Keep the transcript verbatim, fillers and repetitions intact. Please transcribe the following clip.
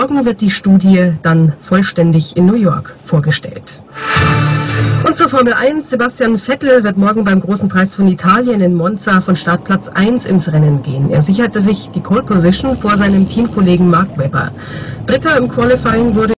Morgen wird die Studie dann vollständig in New York vorgestellt. Und zur Formel eins. Sebastian Vettel wird morgen beim Großen Preis von Italien in Monza von Startplatz eins ins Rennen gehen. Er sicherte sich die Pole Position vor seinem Teamkollegen Mark Webber. Dritter im Qualifying wurde